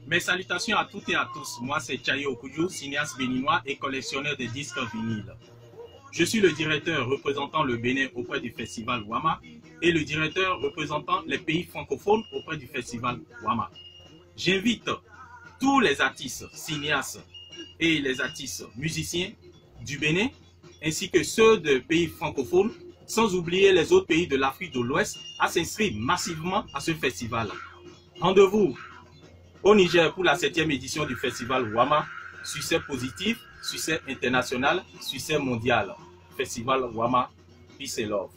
Mes salutations à toutes et à tous. Moi, c'est Tchaye Okudjo, cinéaste béninois et collectionneur de disques vinyles. Je suis le directeur représentant le Bénin auprès du festival Wama et le directeur représentant les pays francophones auprès du festival Wama. J'invite tous les artistes cinéastes et les artistes musiciens du Bénin ainsi que ceux des pays francophones, sans oublier les autres pays de l'Afrique de l'Ouest, à s'inscrire massivement à ce festival. Rendez-vous au Niger pour la 7e édition du festival Wama. Succès positif, succès international, succès mondial. Festival Wama, peace and love.